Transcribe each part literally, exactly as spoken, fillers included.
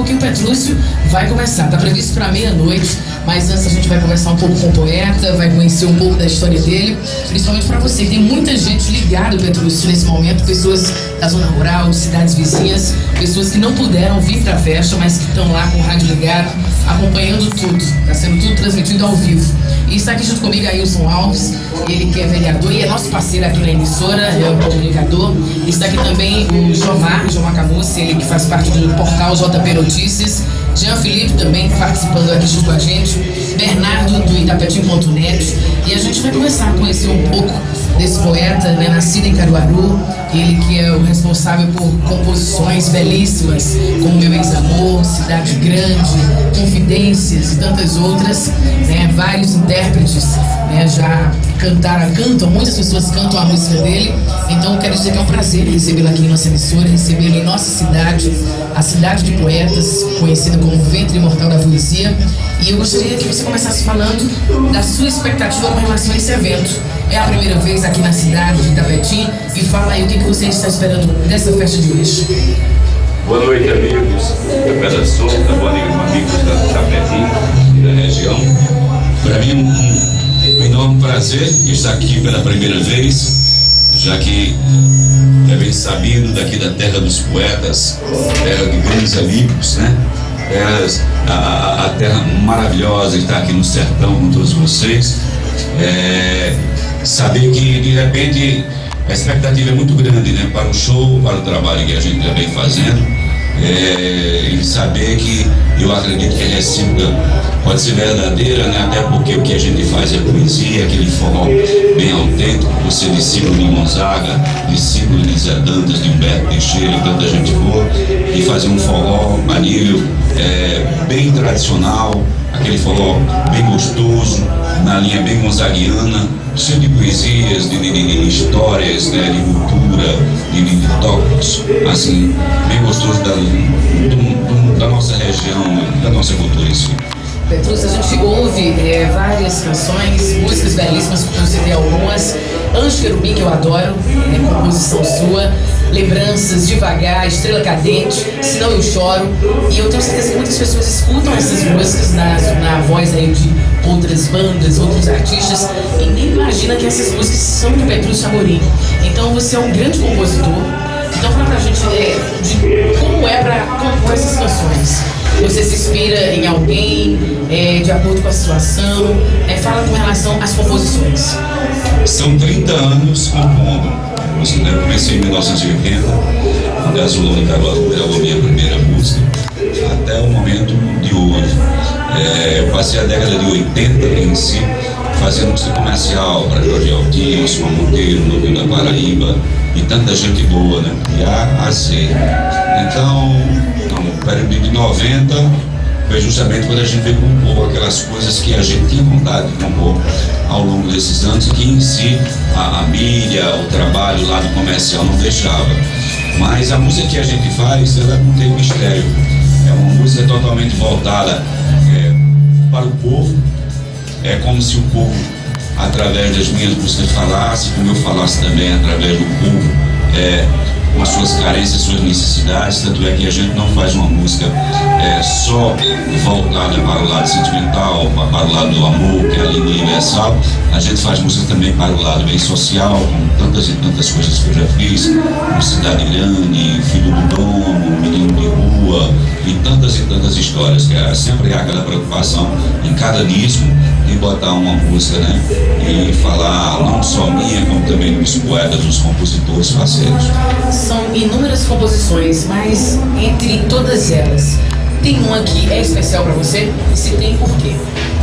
pouquinho o Petrúcio vai começar. Tá previsto para meia-noite, mas antes a gente vai conversar um pouco com o poeta, vai conhecer um pouco da história dele, principalmente para você. Tem muita gente ligada, Petrúcio, nesse momento, pessoas da zona rural, cidades vizinhas, pessoas que não puderam vir para a festa, mas que estão lá com o rádio ligado, acompanhando tudo. Está sendo tudo transmitido ao vivo. E está aqui junto comigo Ailson Alves, ele que é vereador e é nosso parceiro aqui na emissora, é um comunicador. E está aqui também o Jomar, Jomar Camucci, ele que faz parte do portal J P Notícias. Jean Felipe também participando aqui junto com a gente, Bernardo do Itapetim ponto net, e a gente vai começar a conhecer um pouco desse poeta, né, nascido em Caruaru, ele que é o responsável por composições belíssimas, como Meu Ex-Amor, Cidade Grande, Confidências e tantas outras, né, vários intérpretes, né, já cantaram, cantam, muitas pessoas cantam a música dele, então eu quero dizer que é um prazer recebê-lo aqui em nossa emissora, recebê-lo em nossa cidade, a cidade de poetas, conhecida como Ventre Imortal da Poesia, e eu gostaria que você começasse falando da sua expectativa com relação a esse evento. É a primeira vez aqui na cidade de Itapetim, e fala aí o que você está esperando dessa festa de hoje. Boa noite, amigos da Pedra Solta, boa noite, amigos da Itapetim e da região. Para mim, um, um enorme prazer estar aqui pela primeira vez, já que é bem sabido daqui da terra dos poetas, terra de grandes amigos, né? Terras, a, a terra maravilhosa está aqui no sertão com todos vocês. É, saber que de repente a expectativa é muito grande, né, para o show, para o trabalho que a gente já vem fazendo, é, e saber que eu acredito que a recíproca pode ser verdadeira, né, até porque o que a gente faz é poesia, aquele forró bem autêntico, por ser discípulo de Gonzaga, discípulo de Zé Dantas, de Humberto Teixeira e tanta gente boa, e fazer um forró a nível é, bem tradicional, aquele forró bem gostoso, na linha bem gonzaguiana, cheio de poesias, de, de, de histórias, né, de cultura, de, de, de toques, assim, bem gostoso da, do, do, da nossa região, da nossa cultura em si. Petrúcio, a gente ouve é, várias canções, músicas belíssimas, como eu citei algumas. Anjo Querubim, que eu adoro, é composição sua. Lembranças, Devagar, Estrela Cadente, Senão Eu Choro. E eu tenho certeza que muitas pessoas escutam essas músicas na, na voz aí de outras bandas, outros artistas, e nem imagina que essas músicas são do Petrúcio Amorim. Então você é um grande compositor. Então fala pra gente é, de como é pra compor essas canções. Você se inspira em alguém, é, de acordo com a situação, é, fala com relação às composições. São trinta anos compondo. Eu comecei em mil novecentos e oitenta, quando a Azulão de Caruaru gravou minha primeira música, até o momento de hoje. É, eu passei a década de oitenta em si, fazendo música comercial para Jorge Aldir, Osmar Monteiro, no Rio da Paraíba, e tanta gente boa, né? De A a Z. Então, no período de noventa, foi justamente quando a gente veio compor aquelas coisas que a gente tinha vontade de compor ao longo desses anos, que em si a, a mídia, o trabalho lá do comercial não deixava. Mas a música que a gente faz, ela não tem mistério. É uma música totalmente voltada é, para o povo. É como se o povo, através das minhas músicas, falasse, como eu falasse também através do povo, é, com as suas carências, suas necessidades. Tanto é que a gente não faz uma música é, só voltada para o lado sentimental, para o lado do amor, que é a língua universal. A gente faz música também para o lado bem social, com tantas e tantas coisas que eu já fiz, como Cidade Grande, Filho do Dono, Menino de Rua, e tantas e tantas histórias, que é sempre aquela preocupação em cada disco de botar uma música, né, e falar não só minha, como também dos poetas, dos compositores parceiros. São inúmeras composições, mas entre todas elas, tem uma que é especial para você? E se tem, por quê?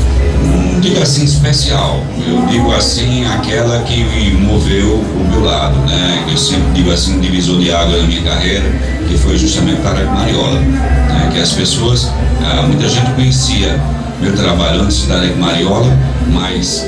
Não digo assim especial, eu digo assim aquela que me moveu o meu lado, né? Eu sempre digo assim um divisor de água na minha carreira, que foi justamente Tareco Mariola, né? Que as pessoas, muita gente conhecia meu trabalho antes de Tareco Mariola, mas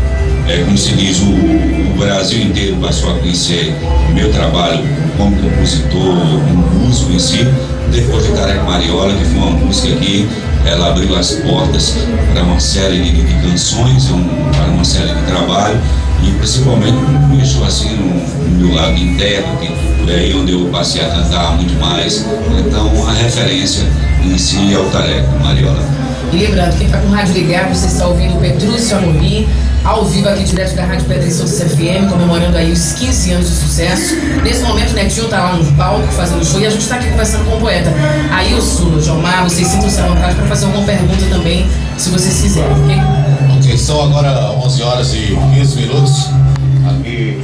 é como se diz, o, o Brasil inteiro passou a conhecer o meu trabalho como compositor, como músico em si, depois de Tareco Mariola, que foi uma música que ela abriu as portas para uma série de, de canções, um, para uma série de trabalho, e principalmente me deixou assim no, no meu lado de intérprete, por aí onde eu passei a cantar muito mais. Então a referência em si é o tareco, Mariola. E lembrando, quem está com o rádio ligado, você está ouvindo o Petrúcio Amorim, ao vivo aqui direto da Rádio Pedra e Santos F M, comemorando aí os quinze anos de sucesso. Nesse momento o Netinho está lá no palco fazendo show e a gente está aqui conversando com o poeta Ailson, Jomar. Vocês sintam-se à vontade para fazer alguma pergunta também, se vocês quiserem, ok? Ok, são agora onze horas e quinze minutos aqui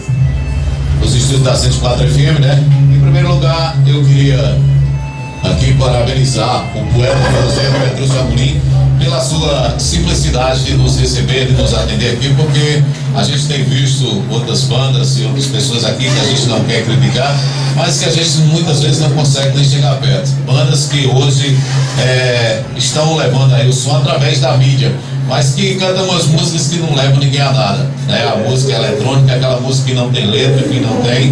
nos estúdios da cento e quatro F M, né? Em primeiro lugar, eu queria aqui parabenizar o poeta José Petrúcio Amorim pela sua simplicidade de nos receber, de nos atender aqui, porque a gente tem visto outras bandas e outras pessoas aqui que a gente não quer criticar, mas que a gente muitas vezes não consegue nem chegar perto. Bandas que hoje é, estão levando aí o som através da mídia, mas que cantam umas músicas que não levam ninguém a nada, né? A música eletrônica é aquela música que não tem letra, que não tem,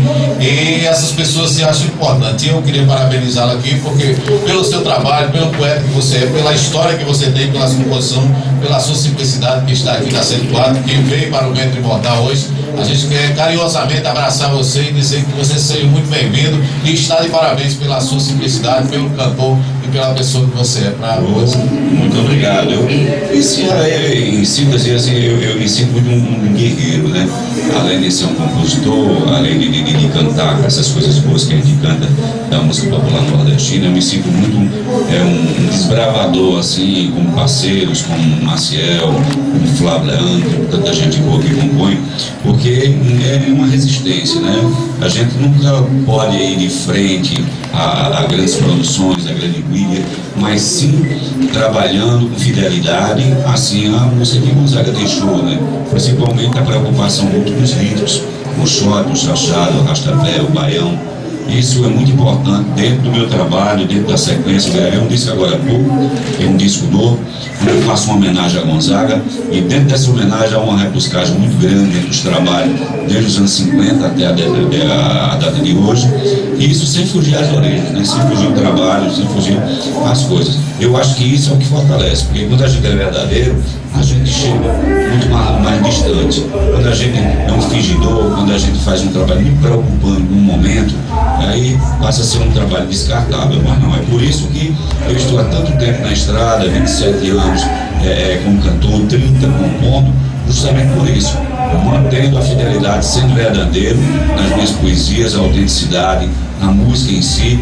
e essas pessoas se acham importantes. E eu queria parabenizá-la aqui, porque pelo seu trabalho, pelo poeta que você é, pela história que você tem, pela sua composição, pela sua simplicidade que está aqui na cento e quatro, que veio para o Ventre Imortal hoje. A gente quer carinhosamente abraçar você e dizer que você seja muito bem-vindo e está de parabéns pela sua simplicidade, pelo cantor e pela pessoa que você é para hoje. Muito obrigado. Eu, esse era em síntese, assim, eu, eu me sinto muito um, um guerreiro, né? Além de ser um compositor, além de, de, de cantar essas coisas boas que a gente canta da música popular nordestina, eu me sinto muito é, um, um desbravador, assim, como parceiros, como Maciel, como Flávio Leandro, tanta gente boa que compõe, porque é uma resistência, né? A gente nunca pode ir de frente a, a grandes produções, a grande mídia, mas sim trabalhando com fidelidade, assim a música que Gonzaga deixou, né? Principalmente a preocupação muito com os ritmos, o shot, o chachado, o rastapé, o baião. Isso é muito importante dentro do meu trabalho, dentro da sequência. Eu gravei um disco agora há pouco, é um disco novo, onde eu faço uma homenagem a Gonzaga, e dentro dessa homenagem há uma rebuscagem muito grande entre os trabalhos, desde os anos cinquenta até a, de, a, a data de hoje, e isso sem fugir às orelhas, né? Sem fugir o trabalho, sem fugir às coisas. Eu acho que isso é o que fortalece, porque quando a gente é verdadeiro, a gente chega muito mais, mais distante. Quando a gente é um fingidor, quando a gente faz um trabalho muito preocupante num momento, aí passa a ser um trabalho descartável. Mas não, é por isso que eu estou há tanto tempo na estrada, vinte e sete anos é, é, como cantor, trinta compondo, justamente por isso, mantendo a fidelidade, sendo verdadeiro nas minhas poesias, a autenticidade, na música em si,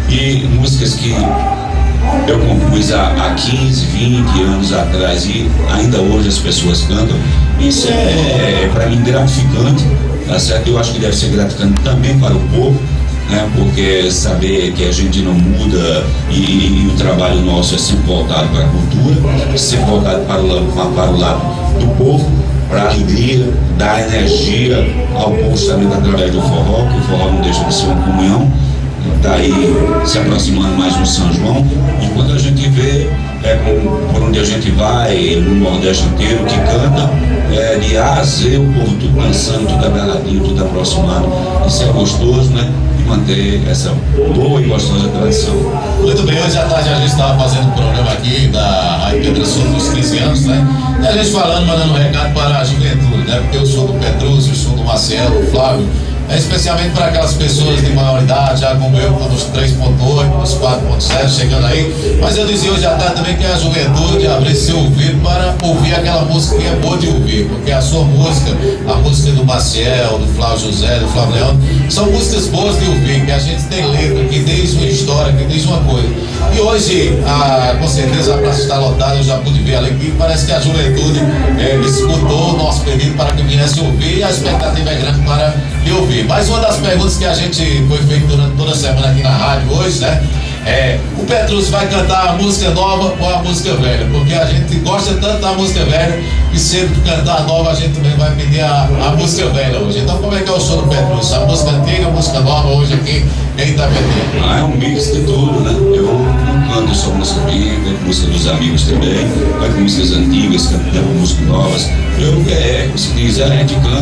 e músicas que eu compus há, há quinze, vinte anos atrás e ainda hoje as pessoas cantam. Isso é, é para mim gratificante, tá certo? Eu acho que deve ser gratificante também para o povo, né? Porque saber que a gente não muda e, e o trabalho nosso é sempre voltado para a cultura, sempre voltado para o, para o lado do povo, para a alegria, dar energia ao povo justamente através do forró, que o forró não deixa de ser uma comunhão. Está aí se aproximando mais do São João, e quando a gente vê é, por onde a gente vai, no Nordeste inteiro, que canta, é, de A a Z, o povo tudo dançando, tudo agarradinho, tudo aproximado. Isso é gostoso, né? E manter essa boa e gostosa tradição. Muito bem, hoje à tarde a gente estava fazendo um programa aqui da Rádio Pedra sobre os quinze anos, né? E a gente falando, mandando um recado para a juventude, né? Porque eu sou do Petrúcio, eu sou do Marcelo, do Flávio. É especialmente para aquelas pessoas de maior idade, já como eu, nos três ponto oito, nos quatro ponto sete, chegando aí. Mas eu dizia hoje à tarde também que a juventude abrisse seu ouvido para ouvir aquela música que é boa de ouvir, porque a sua música, a música do Maciel, do Flávio José, do Flávio Leandro, são músicas boas de ouvir, que a gente tem letra, que diz uma história, que diz uma coisa. E hoje, a, com certeza, a praça está lotada, eu já pude ver ali, que parece que a juventude é, escutou o nosso pedido para que viesse ouvir, e a expectativa é grande para me ouvir. Mais uma das perguntas que a gente foi feita durante toda a semana aqui na rádio hoje, né? É, o Petrúcio vai cantar a música nova ou a música velha? Porque a gente gosta tanto da música velha que sempre que cantar a nova a gente também vai pedir a, a música velha hoje. Então como é que é o show do Petrúcio? A música antiga, a música nova hoje aqui em Itapetininga? Ah, é um mix de tudo, né? Eu não canto só música minha, canto música dos amigos também, canto músicas antigas, canto músicas novas. Eu, é, como se diz, a gente canta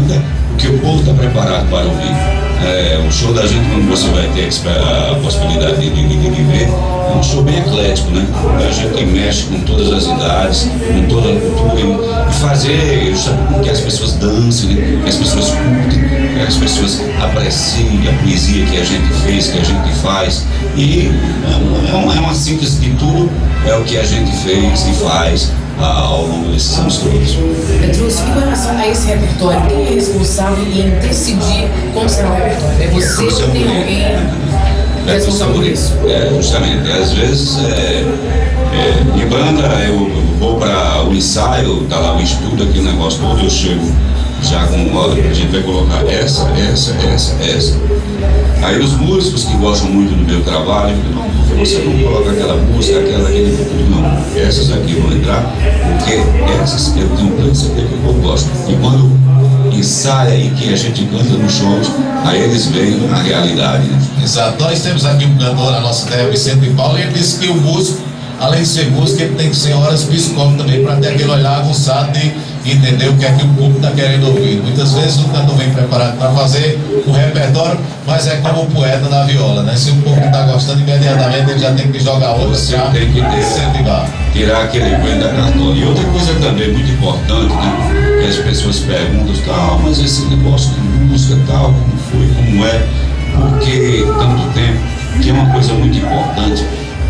o que o povo está preparado para ouvir. É, o show da gente, quando você vai ter a possibilidade de, de, de, de ver, é um show bem eclético, né? A gente mexe com todas as idades, com toda a cultura, e fazer com que as pessoas dancem, né? Que as pessoas curtem, que as pessoas apreciem a poesia que a gente fez, que a gente faz. E é uma, é uma síntese de tudo, é o que a gente fez e faz ao longo desses anos todos. Petrúcio, com relação a esse repertório, quem é responsável em decidir como será o repertório? É você ou tem alguém responsável por isso? É, justamente. Às vezes, é, é, em banda, eu vou para o ensaio, tá lá o estudo, aquele negócio todo, eu chego já com, ó, a gente vai colocar essa, essa, essa, essa. Aí os músicos que gostam muito do meu trabalho, não, porque você não coloca aquela música, aquela, aquele, tudo não. Essas aqui vão entrar, porque essas eu tenho pleno certeza que o povo gosta. E quando ensaia e que a gente canta nos shows, aí eles veem a realidade, né? Exato. Nós temos aqui um cantor na nossa terra, Vicente Paulo, e ele disse que o músico, além de ser músico, ele tem que ser horas psicólogo também, para ter aquele olhar aguçado de entender o que é que o público está querendo ouvir. Muitas vezes o cantor vem preparado para fazer o repertório, mas é como o poeta na viola, né? Se o público está gostando, imediatamente ele já tem que jogar outra, você já tem que ter, incentivar. Tirar aquele coelho da cartola. E outra coisa também muito importante, né? Que as pessoas perguntam, tal, mas esse negócio de música, tal, como foi, como é, por que tanto tempo? Que é uma coisa muito importante.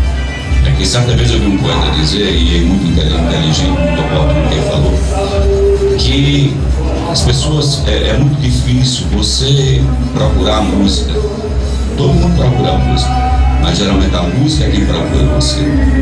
É que certa vez eu vi um poeta dizer, e é muito inteligente, muito oportuno que ele falou, que as pessoas, é, é muito difícil você procurar música. Todo mundo procura música, mas geralmente a música é quem procura você.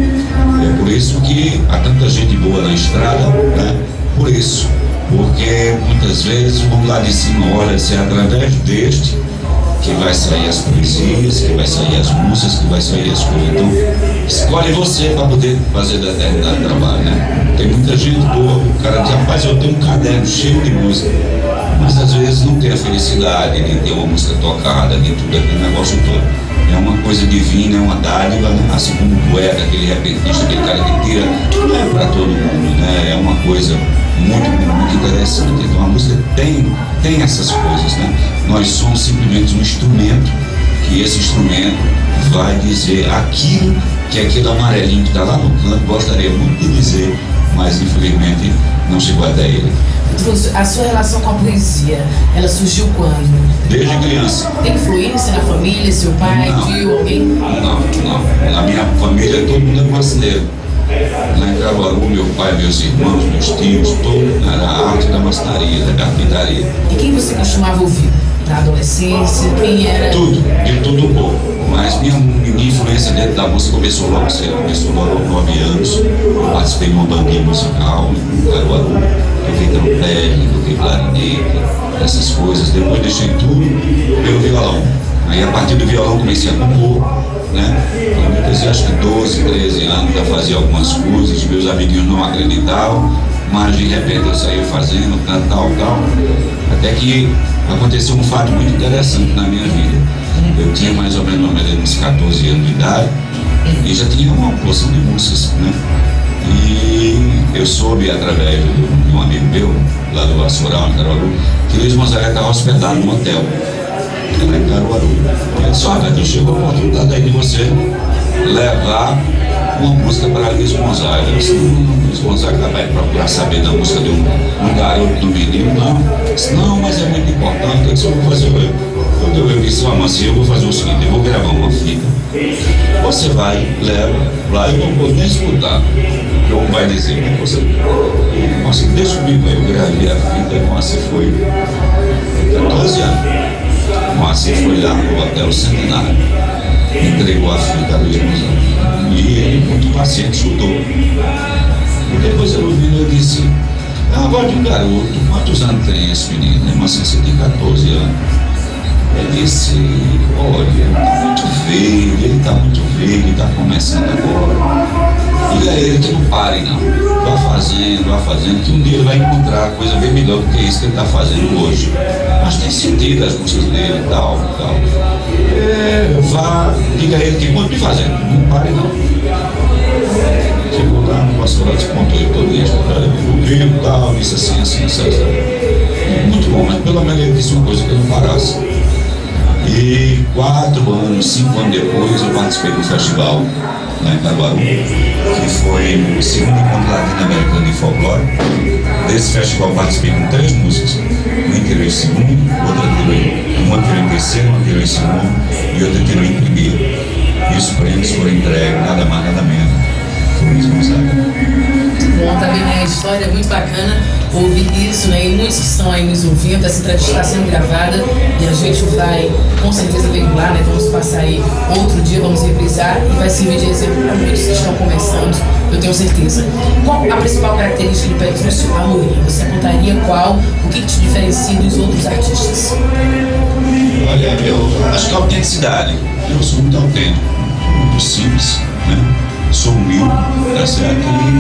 É por isso que há tanta gente boa na estrada, né? Por isso, porque muitas vezes o mundo lá de cima olha se é através deste que vai sair as poesias, que vai sair as músicas, que vai sair as coisas. Então, escolhe você para poder fazer determinado trabalho, né? Tem muita gente boa, o cara diz, rapaz, eu tenho um caderno cheio de música, mas às vezes não tem a felicidade de ter uma música tocada, de tudo aquele negócio todo. É uma coisa divina, é uma dádiva, né? Assim como o poeta, aquele repentista, aquele cara que tira, não é para todo mundo, né? É uma coisa muito, muito interessante. Então a música tem, tem essas coisas, né? Nós somos simplesmente um instrumento, que esse instrumento vai dizer aquilo que aquele amarelinho que está lá no canto gostaria muito de dizer, mas infelizmente não chegou até ele. A sua relação com a poesia, ela surgiu quando? Desde criança. Tem influência na família, seu pai, não, tio, alguém? Não, não. Na minha família todo mundo é marceneiro. Lá em Caruaru, meu pai, meus irmãos, meus tios, todo era a arte da marcenaria, da carpintaria. E quem você costumava ouvir? Na adolescência? Quem era? Tudo, de tudo um pouco. Mas minha, minha influência dentro da música começou logo cedo, começou logo aos nove anos. Eu participei de uma bandinha musical em Caruaru, toquei trompete, toquei clarinete, essas coisas. Depois deixei tudo, veio o violão. Aí a partir do violão comecei a compor, né? Eu comecei acho que doze, treze anos, já fazia algumas coisas, meus amiguinhos não acreditavam, mas de repente eu saí fazendo, tal, tal, tal. Até que aconteceu um fato muito interessante na minha vida. Eu tinha mais ou menos uns catorze anos de idade e já tinha uma porção de músicas, né? E eu soube através de um amigo meu, lá do Açoral, em Caruaru, que Luiz Gonzaga estava hospedado no hotel. Era em Caruaru. Ele disse, olha, aqui chegou a oportunidade aí de você levar uma música para Luiz Gonzaga. Eu disse, não, Luiz Gonzaga vai procurar saber da música de um, um garoto, do menino, não. Eu disse, não, mas é muito importante. Eu disse, eu vou fazer. Eu, eu, eu disse, ah, mas eu vou fazer o seguinte, eu vou gravar uma fita. Você vai, leva, lá eu não vou nem escutar o que eu vai dizer. Você, nossa, deixa comigo aí, eu gravei a fita, nossa, foi catorze anos. Moacir foi lá no Hotel Centenário, entregou a fita a Luiz Gonzaga. E ele, muito paciente, escutou. E depois ele ouviu, eu disse, é a voz de um garoto, quantos anos tem esse menino? Mas você tem catorze anos. Ele disse, olha, ele está muito velho, ele está muito velho, ele está começando agora. Diga a ele que não pare não, vá fazendo, vá fazendo, que um dia ele vai encontrar coisa bem melhor do que isso que ele está fazendo hoje. Mas tem sentido as músicas dele e tal, tal. É, vá, diga a ele que continue fazendo, não pare não. Chegou lá no pastoral, descontou ele todo isso, o livro tal, disse assim, assim, assim, assim. Muito bom, mas pelo menos ele disse uma coisa que eu não parasse. E quatro anos, cinco anos depois, eu participei do festival lá em Caruaru, que foi o segundo encontro latino-americano de folclore. Desse festival eu participei com três músicas, uma tirou em segundo, outra tirou em, uma tirou em terceiro, uma tirou em segundo e outra tirou em primeiro. E os prêmios foram entregues, nada mais, nada menos, por Luiz Gonzaga. Muito bom, tá vendo? A história é muito bacana ouvir isso, né? E muitos que estão aí nos ouvindo, essa entrevista está sendo gravada e a gente vai com certeza veicular, né? Vamos passar aí outro dia, vamos reprisar e vai servir de exemplo para muitos que estão começando, eu tenho certeza. Qual a principal característica do Petrúcio Amorim? Você apontaria qual? O que, que te diferencia dos outros artistas? Olha, eu acho que a autenticidade. Eu sou muito autêntico, muito simples, né? Sou humilde, tá certo?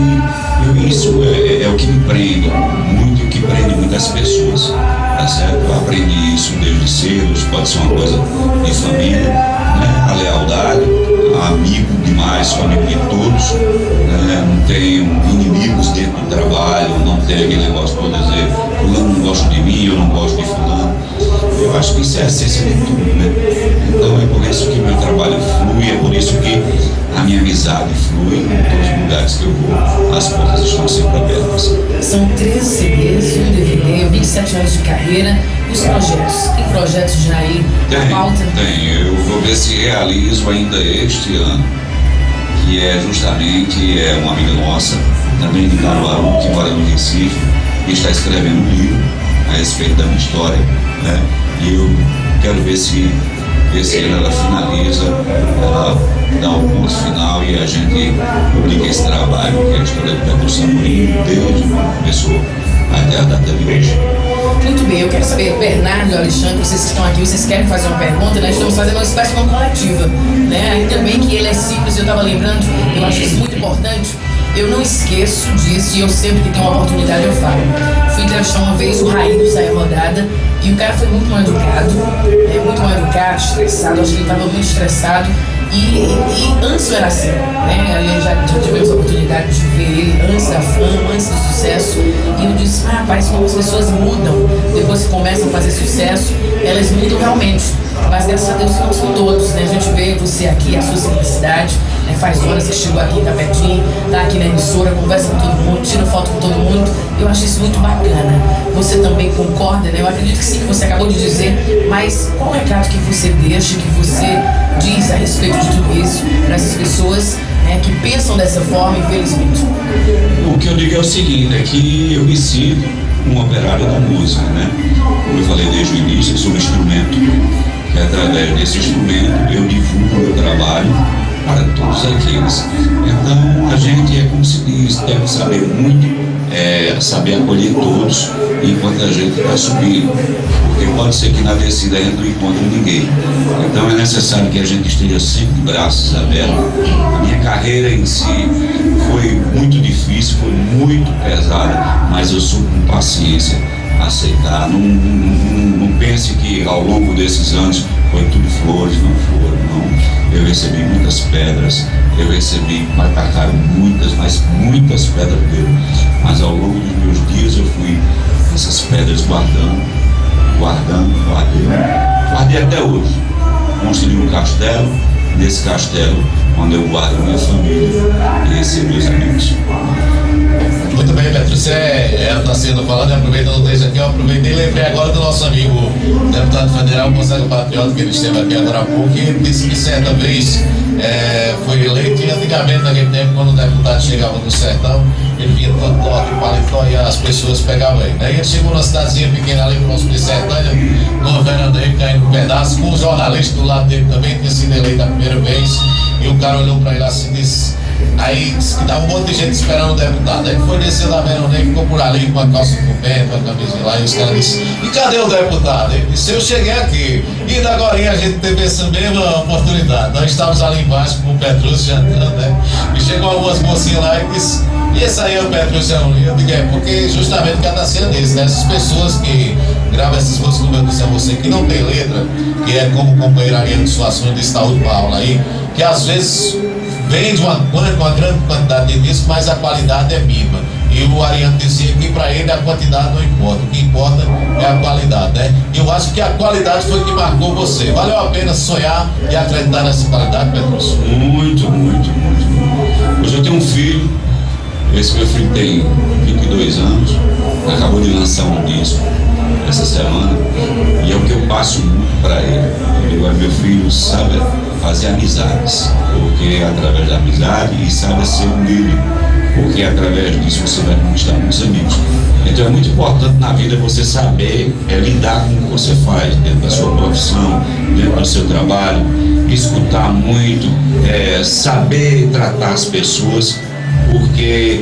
E eu, isso é, é o que me prende muito, o que prende muitas pessoas, tá certo? Eu aprendi isso desde cedo, isso pode ser uma coisa de família, né? A lealdade, amigo demais, sou amigo de todos, né? Não tenho inimigos dentro do trabalho, não tenho aquele negócio de dizer fulano não gosta de mim, eu não gosto de fulano. Eu acho que isso é a essência de tudo, né? Então é por isso que meu trabalho flui, é por isso que a minha amizade flui em todos os lugares que eu vou, as portas estão sempre abertas. São treze C Ds, um D V D, vinte e sete anos de carreira, e os projetos? Tem projetos já aí na pauta? Tem, eu vou ver se realizo ainda este ano, que é justamente é uma amiga nossa, também de Caruaru, que mora no Recife, e está escrevendo um livro a respeito da minha história, né? E eu quero ver se esse ano ela finaliza, ela dá o ponto final e a gente publica esse trabalho, que é a história do Petrúcio Amorim, desde quando começou até a data de hoje. Muito bem, eu quero saber, Bernardo e Alexandre, vocês que estão aqui, vocês querem fazer uma pergunta? Nós estamos fazendo uma espécie de uma coletiva, né? Ainda bem que ele é simples, eu estava lembrando, eu acho isso muito importante. Eu não esqueço disso e eu sempre que tenho uma oportunidade eu falo. Fui entrevistar uma vez o Raí do Saia Rodada e o cara foi muito mal educado, é, muito mal educado, estressado, acho que ele estava muito estressado e, e, e antes não era assim, né? A gente já, já tivemos a oportunidade de ver ele antes da fama, antes do sucesso e eu disse, ah, parece que as pessoas mudam, depois que começam a fazer sucesso, elas mudam realmente. Mas graças a Deus não são todos, né? A gente vê você aqui, a sua simplicidade, né? Faz horas que chegou aqui, tá pertinho, tá aqui na emissora, conversa com todo mundo, tira foto com todo mundo. Eu acho isso muito bacana. Você também concorda, né? Eu acredito que sim, que você acabou de dizer, mas qual o recado que você deixa, que você diz a respeito de tudo isso para essas pessoas, né, que pensam dessa forma, infelizmente? O que eu digo é o seguinte, é que eu me sinto um operário da música, né? Como eu falei desde o início, eu sou um instrumento. E através desse instrumento eu divulgo o meu trabalho para todos aqueles. Então a gente, é como se diz, deve saber muito, é, saber acolher todos enquanto a gente está subindo, porque pode ser que na descida a gente não encontre ninguém. Então é necessário que a gente esteja sempre de braços abertos. A minha carreira em si foi muito difícil, foi muito pesada, mas eu sou com paciência aceitar. Não, não, não pense que ao longo desses anos foi tudo flores, não foram, não. Eu recebi muitas pedras, eu recebi, atacaram muitas, mas muitas pedras mesmo. Mas ao longo dos meus dias eu fui essas pedras guardando, guardando, guardando, guardei até hoje. Construí um castelo, nesse castelo, onde eu guardo minha família e recebo meus amigos. Muito bem, Petrúcio, é, ela está sendo falando, aproveitando o texto aqui, eu aproveitei e lembrei agora do nosso amigo deputado federal, Gonzaga Patriota, que ele esteve aqui agora há pouco, e ele disse que certa vez é, foi eleito, e antigamente, naquele tempo, quando o deputado chegava no sertão, ele vinha todo norte, paletó, e as pessoas pegavam ele. Aí ele chegou numa cidadezinha pequena ali, próximo de Sertânia, numa veranda dele, caindo um pedaço, com um jornalista do lado dele também, tinha sido eleito a primeira vez, e o cara olhou para ele assim e disse... Aí disse que tava um monte de gente esperando o deputado. Aí foi descer da verona e ficou por ali com a calça coberta, com a camisinha lá. E os caras disseram, e cadê o deputado? Ele disse, eu cheguei aqui. E da agora a gente teve essa mesma oportunidade. Nós estávamos ali embaixo com o Petrúcio jantando, né? E chegou algumas mocinhas lá e disse, e esse aí é o Petrúcio Amorim? Eu digo, é porque justamente cada cena desse, né? Essas pessoas que gravam essas músicas, como eu disse a você, que não tem letra, que é como o companheiro Ariano Suassuna disse, Saúde Paula aí, que às vezes vende uma, uma grande quantidade de discos, mas a qualidade é mínima. E o Ariano dizia que para ele a quantidade não importa, o que importa é a qualidade, né? E eu acho que a qualidade foi o que marcou você. Valeu a pena sonhar e acreditar nessa qualidade, Petrúcio? Muito, muito, muito. Hoje eu tenho um filho, esse meu filho tem vinte e dois anos, acabou de lançar um disco essa semana, e é o que eu passo muito para ele. Eu digo, meu filho sabe fazer amizades, porque é através da amizade, e sabe ser humilde, porque através disso você vai conquistar muitos amigos. Então é muito importante na vida você saber é, lidar com o que você faz dentro da sua profissão, dentro do seu trabalho, escutar muito, é, saber tratar as pessoas, porque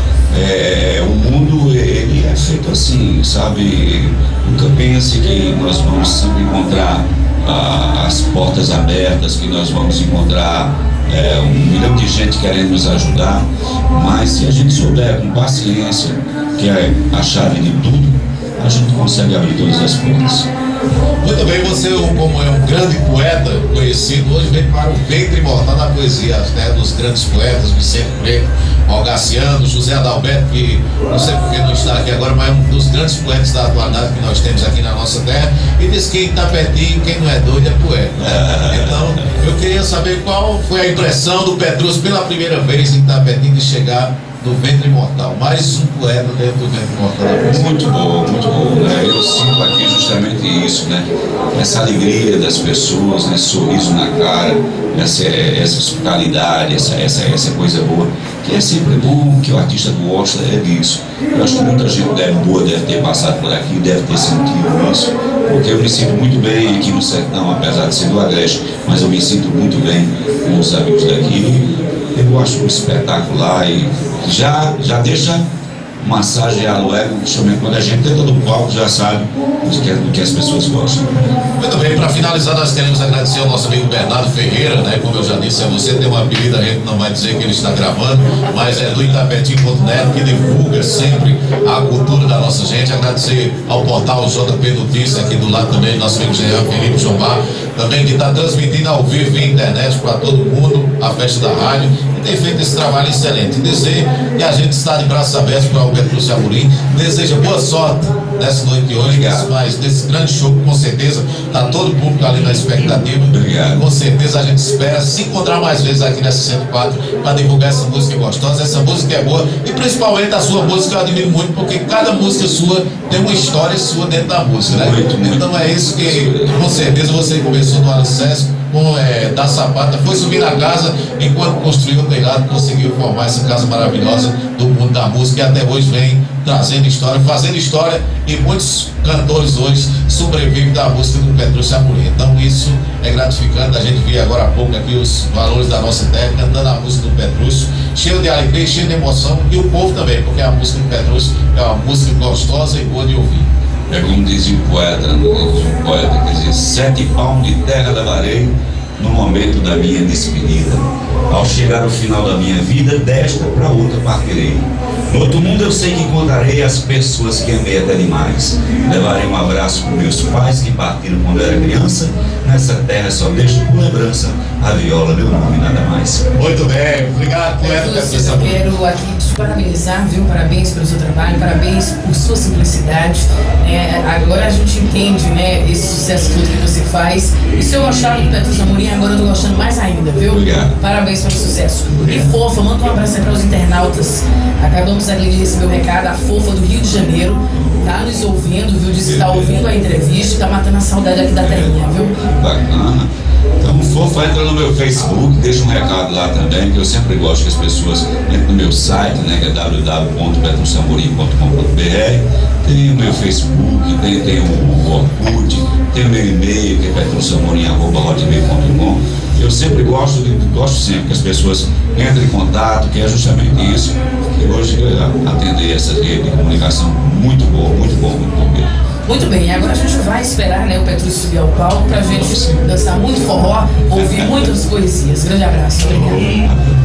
é, o mundo ele é feito assim, sabe? Nunca pense que nós vamos sempre encontrar ah, as portas abertas, que nós vamos encontrar É, um milhão de gente querendo nos ajudar, mas se a gente souber com paciência, que é a chave de tudo, a gente consegue abrir todas as portas. Muito bem, você, como é um grande poeta conhecido, hoje vem para o ventre mortal da poesia, né, dos grandes poetas, Vicente Preto, Algaciano, José Adalberto, que não sei porque não está aqui agora, mas é um dos grandes poetas da atualidade que nós temos aqui na nossa terra, e diz que quem está pertinho, quem não é doido é poeta, né? Então, eu queria saber qual foi a impressão do Petrúcio pela primeira vez em Tapetinho de chegar no ventre mortal, mais um poeta dentro do ventre mortal da poesia. Muito bom, muito bom, né? Eu sinto aqui justamente isso, né? Essa alegria das pessoas, né? Sorriso na cara, essa, essa hospitalidade, essa, essa, essa coisa boa, que é sempre bom, que o artista gosta é disso. Eu acho que muita gente deve, boa deve ter passado por aqui, deve ter sentido isso, porque eu me sinto muito bem aqui no sertão, apesar de ser do Agreste, mas eu me sinto muito bem com os amigos daqui. Eu acho um espetacular e já, já deixa massagear o ego, justamente quando a gente entra no palco, já sabe do que, do que as pessoas gostam. Muito bem, para finalizar, nós queremos agradecer ao nosso amigo Bernardo Ferreira, né? Como eu já disse, é você tem um apelido, a gente não vai dizer que ele está gravando, mas é do Itapetinho ponto net, que divulga sempre a cultura da nossa gente. Agradecer ao portal J P Notícias, aqui do lado também, nosso amigo Jean Felipe Jomar, também que está transmitindo ao vivo via internet para todo mundo a festa da rádio, e tem feito esse trabalho excelente. E dizer que a gente está de braços abertos para o Petrúcio Amorim, deseja boa sorte nessa noite de hoje, mas desse grande show, com certeza está todo o público ali na expectativa. Obrigado. Com certeza a gente espera se encontrar mais vezes aqui nessa cento e quatro para divulgar essa música gostosa, essa música é boa, e principalmente a sua música eu admiro muito, porque cada música sua tem uma história sua dentro da música, né? Muito, muito. Então é isso que com certeza você começou no alicerce, com é, da Sapata, foi subir na casa, enquanto construiu o telhado, conseguiu formar essa casa maravilhosa do mundo da música, e até hoje vem trazendo história, fazendo história, e muitos cantores hoje sobrevivem da música do Petrúcio Amorim. Então isso é gratificante, a gente viu agora há pouco aqui os valores da nossa terra, cantando a música do Petrúcio, cheio de alegria, cheio de emoção, e o povo também, porque a música do Petrúcio é uma música gostosa e boa de ouvir. É como dizia o poeta, o poeta que dizia: sete palmos de terra levarei no momento da minha despedida. Ao chegar ao final da minha vida, desta para outra partirei. No outro mundo eu sei que encontrarei as pessoas que amei até demais. Levarei um abraço para meus pais que partiram quando eu era criança. Nessa terra só deixo por lembrança a viola, meu nome, nada mais. Muito bem, obrigado, poeta Petrúcio Amorim. Eu quero aqui te parabenizar, viu? Parabéns pelo seu trabalho, parabéns por sua simplicidade. É, agora a gente entende, né, esse sucesso todo que você faz. E se eu gostava do Petrúcio Amorim, agora eu tô gostando mais ainda, viu? Obrigado. Parabéns pelo sucesso. E Fofa, manda um abraço aí para os internautas. Acabamos ali de receber o recado, a Fofa do Rio de Janeiro tá nos ouvindo, viu? Disse que tá ouvindo a entrevista, tá matando a saudade aqui da terrinha, viu? Bacana. Então, Fofa, entra no meu Facebook, deixa um recado lá também, que eu sempre gosto que as pessoas entrem no meu site, né, que é w w w ponto petrúcio amorim ponto com ponto b r. Tem o meu Facebook, tem, tem o Orkut, tem o meu e-mail, que é petrúcio amorim arroba hotmail ponto com. Eu sempre gosto, gosto sempre que as pessoas entrem em contato, que é justamente isso. E hoje atender essa rede de comunicação muito boa, muito bom, muito bom mesmo. Muito bem, e agora a gente vai esperar, né, o Petrúcio subir ao palco pra gente dançar muito forró, ouvir muitas poesias. Grande abraço, obrigado.